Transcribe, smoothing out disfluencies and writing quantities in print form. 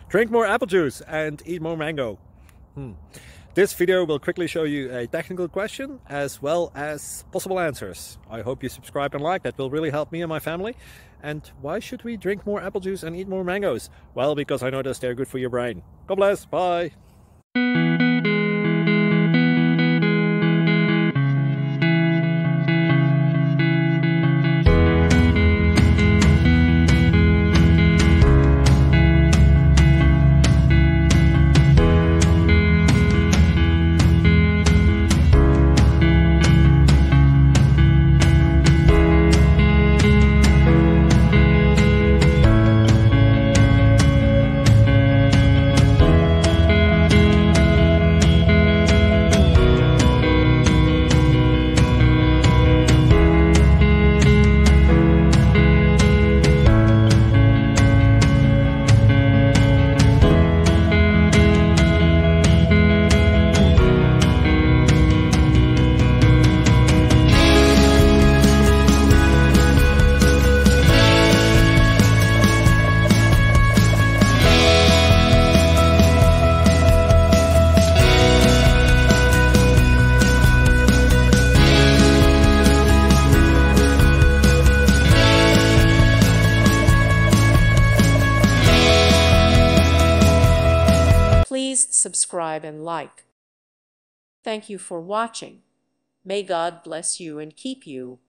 Drink more apple juice and eat more mango. This video will quickly show you a technical question as well as possible answers. I hope you subscribe and like, that will really help me and my family. And why should we drink more apple juice and eat more mangoes? Well, because I noticed they're good for your brain. God bless, bye! Please subscribe and like. Thank you for watching. May God bless you and keep you.